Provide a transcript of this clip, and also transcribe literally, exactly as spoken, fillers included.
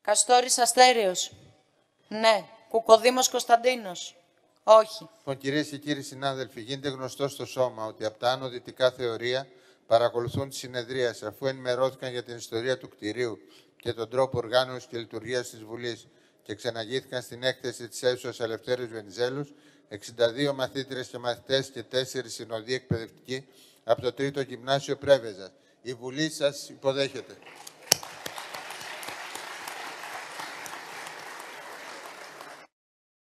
Καστόρης Αστέριος. Ναι. Κουκοδήμος Κωνσταντίνος. Όχι. Λοιπόν, κυρίες και κύριοι συνάδελφοι, γίνεται γνωστό στο σώμα ότι από τα άνω δυτικά θεωρία παρακολουθούν τη συνεδρίαση, αφού ενημερώθηκαν για την ιστορία του κτηρίου και τον τρόπο οργάνωσης και λειτουργίας της Βουλής και ξεναγήθηκαν στην έκθεση της αίθουσας Ελευθέριος Βενιζέλους, εξήντα δύο μαθήτρες και μαθητές και τέσσερις συνοδοί εκπαιδευτικοί από το Τρίτο Γυμνάσιο Πρέβεζας. Η Βουλή σας υποδέχεται.